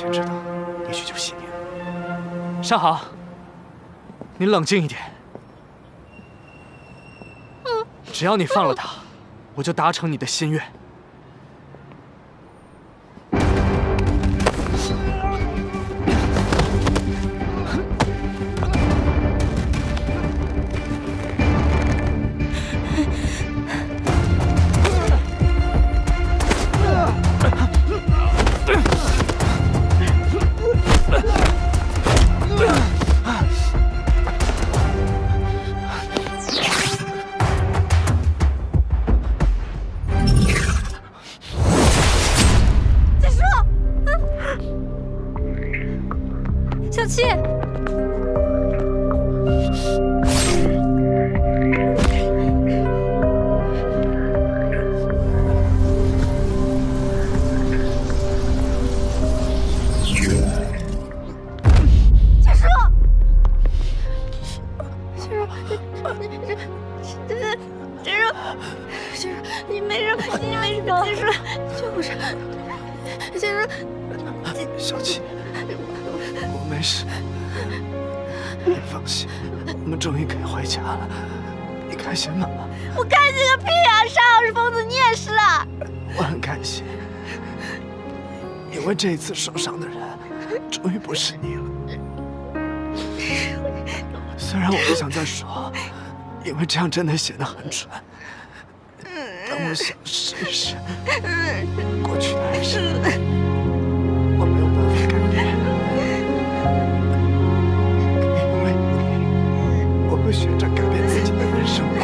先知道，也许就信你了。 尚航，你冷静一点。只要你放了他，我就达成你的心愿。 小七，你没事，你没事，结束，救不是，结束， 小七。 我没事，你放心，我们终于可以回家了。你开心吗？ 我开心个屁啊！尚浩是疯子，你也是啊！ 我很开心，因为这一次受伤的人终于不是你了。虽然我不想再说，因为这样真的显得很蠢，但我想试一试。过去的事，我没有办法改变。 我会学着改变自己的人生观。